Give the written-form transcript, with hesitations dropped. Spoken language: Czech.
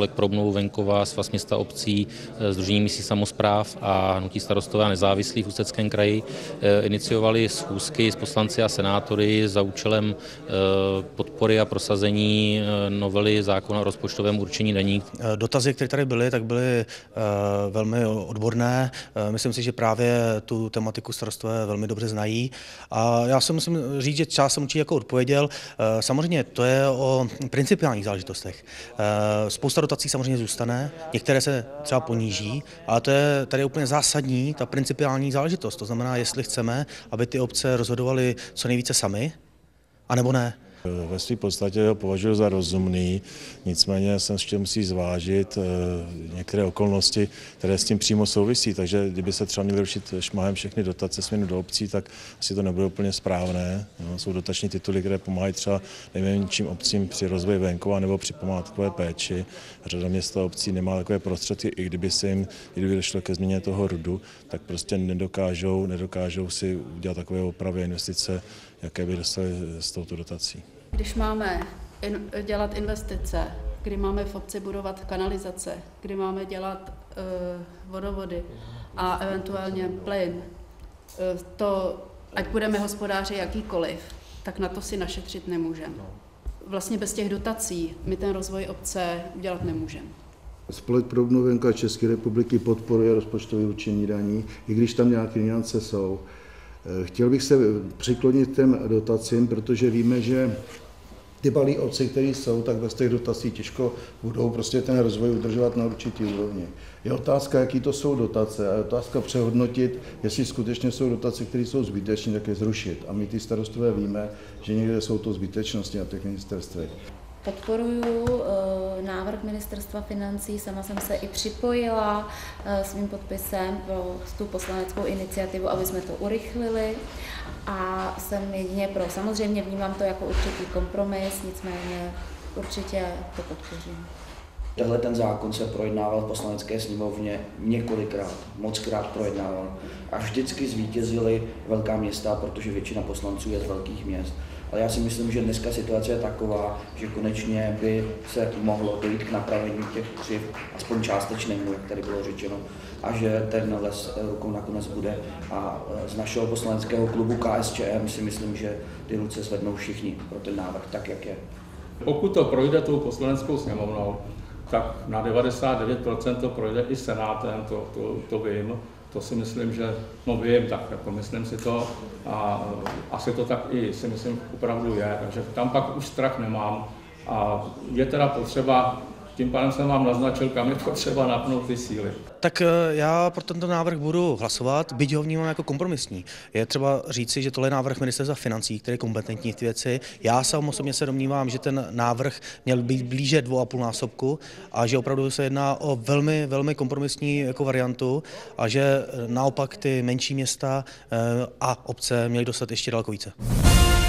Spolek pro obnovu venkova, Svaz měst a obcí, Sdružení místních samospráv a Hnutí Starostové a nezávislí v Ústeckém kraji iniciovali schůzky s poslanci a senátory za účelem podpory a prosazení novely zákona o rozpočtovém určení daní. Dotazy, které tady byly, tak byly velmi odborné. Myslím si, že právě tu tematiku starostové velmi dobře znají. A já se musím říct, že část jsem určitě jako odpověděl. Samozřejmě to je o principiálních záležitostech. Spousta dotací samozřejmě zůstane, některé se třeba poníží, ale to je tady úplně zásadní, ta principiální záležitost. To znamená, jestli chceme, aby ty obce rozhodovaly co nejvíce sami, anebo ne. Ve své podstatě ho považuji za rozumný, nicméně jsem ještě musí zvážit některé okolnosti, které s tím přímo souvisí, takže kdyby se třeba měly rušit šmahem všechny dotace směrem do obcí, tak asi to nebude úplně správné. No, jsou dotační tituly, které pomáhají třeba nejmenším obcím při rozvoji venkova nebo při památkové péči. Řada měst a obcí nemá takové prostředky, i kdyby došlo ke změně toho RUDu, tak prostě nedokážou si udělat takové opravy investice, jaké by dostali s touto dotací. Když máme dělat investice, kdy máme v obci budovat kanalizace, kdy máme dělat vodovody a eventuálně plyn, to, ať budeme hospodáři jakýkoliv, tak na to si našetřit nemůžeme. Vlastně bez těch dotací my ten rozvoj obce udělat nemůžeme. Spolek pro obnovu venkova České republiky podporuje rozpočtové určení daní, i když tam nějaké nuance jsou. Chtěl bych se přiklonit těm dotacím, protože víme, že ty malé obce, které jsou, tak bez těch dotací těžko budou prostě ten rozvoj udržovat na určitý úrovni. Je otázka, jaký to jsou dotace, a je otázka přehodnotit, jestli skutečně jsou dotace, které jsou zbytečné, tak je zrušit. A my ty starostové víme, že někde jsou to zbytečnosti na těch ministerstvech. Podporuji návrh Ministerstva financí, sama jsem se i připojila svým podpisem pro tu poslaneckou iniciativu, aby jsme to urychlili, a jsem jedině pro. Samozřejmě vnímám to jako určitý kompromis, nicméně určitě to podpořím. Tenhle ten zákon se projednával v Poslanecké sněmovně několikrát, mockrát projednával a vždycky zvítězily velká města, protože většina poslanců je z velkých měst. Ale já si myslím, že dneska situace je taková, že konečně by se mohlo dojít k napravení těch křivd, aspoň částečnému, jak tady bylo řečeno, a že ten les rukou nakonec bude. A z našeho poslaneckého klubu KSČM si myslím, že ty ruce zvednou všichni pro ten návrh tak, jak je. Pokud to projde tou poslaneckou sněmovnou, tak na 99% to projde i senátem, to vím. To si myslím, že, vím, tak jako myslím si to a asi to tak i si myslím opravdu je, takže tam pak už strach nemám a je teda potřeba, tím pádem jsem vám naznačil, kam je potřeba napnout ty síly. Tak já pro tento návrh budu hlasovat, byť ho vnímám jako kompromisní. Je třeba říci, že tohle je návrh Ministerstva financí, který je kompetentní v ty věci. Já sám osobně se domnívám, že ten návrh měl být blíže 2,5násobku a že opravdu se jedná o velmi, velmi kompromisní jako variantu a že naopak ty menší města a obce měly dostat ještě daleko více.